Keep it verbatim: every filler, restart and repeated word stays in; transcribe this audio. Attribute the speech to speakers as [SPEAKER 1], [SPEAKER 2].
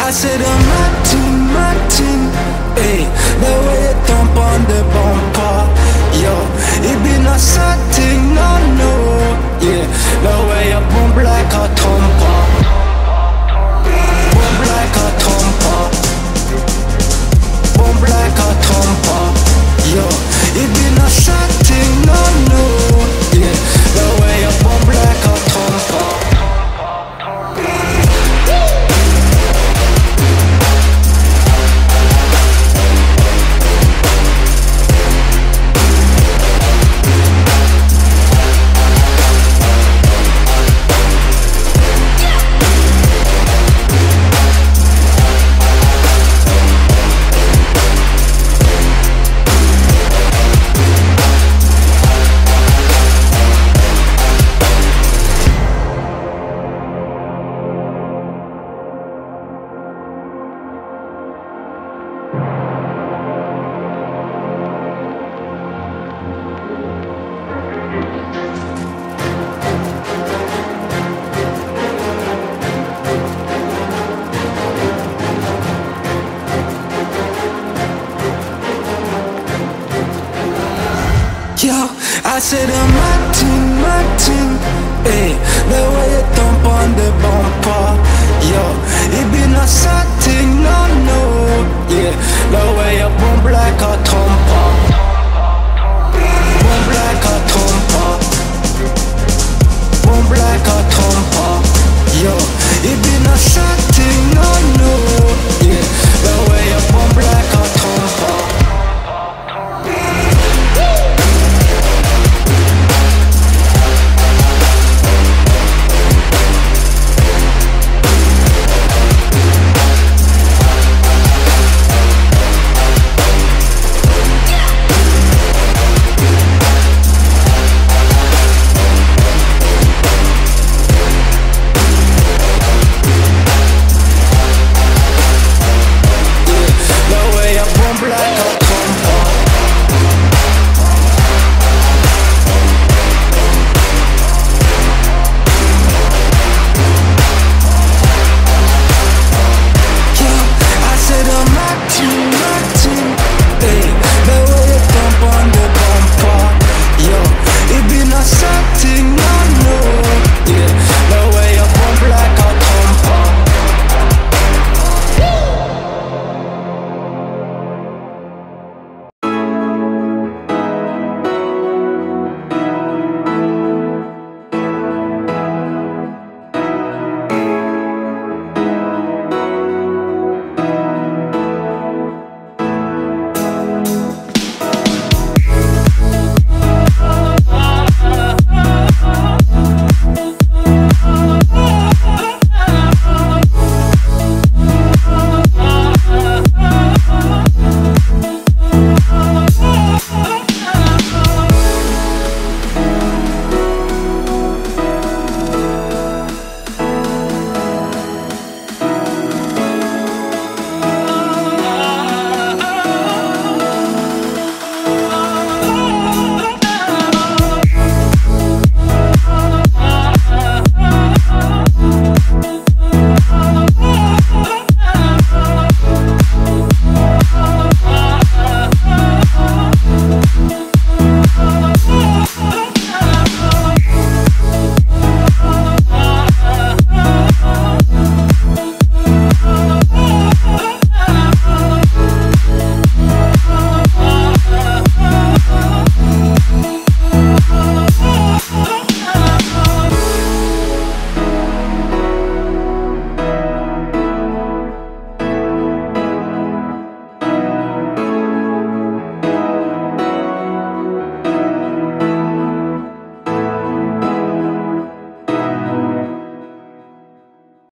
[SPEAKER 1] I said I'm Martin, Martin. Hey, the way you thump on the bumper, yo, it be no something, no, no. Yeah, the way you bump like a thumper, bump like a thumper, bump like a thumper, yo, it be no something, no, no. Yeah, the way you bump like a thumper. Yo, I said I'm Martin, Martin. Hey, the way you thump on the bumper, yo, it be no